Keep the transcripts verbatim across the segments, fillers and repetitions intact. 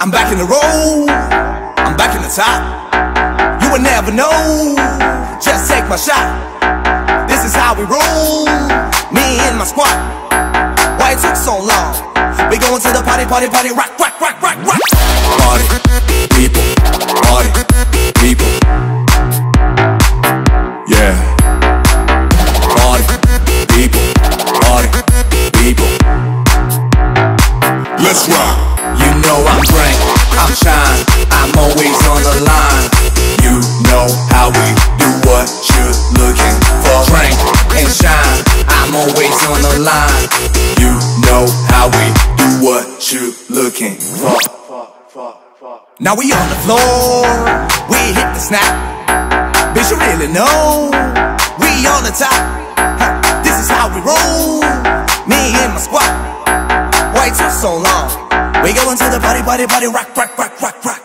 I'm back in the road, I'm back in the top. You would never know, just take my shot. This is how we roll, me and my squad. Why it took so long? We going to the party, party, party, rock, rock, rock, rock, rock. Party, people, party, people. Yeah. Party, people, party, people. Let's rock. You know I'm drink, I'm shine, I'm always on the line. You know how we do what you're looking for. Drink and shine, I'm always on the line. You know how we do what you're looking for. Now we on the floor, we hit the snap. Bitch, you really know, we on the top. This is how we roll, me and my squad. Why it took so long? We going to the party, party, party, rock, rock, rock, rock, rock.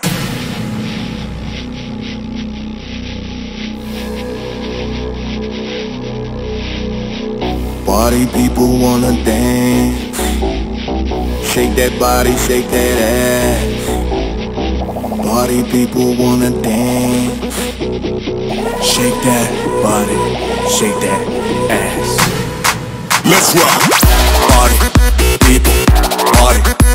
Party people wanna dance. Shake that body, shake that ass. Party people wanna dance. Shake that body, shake that ass. Let's rock. Party people, party.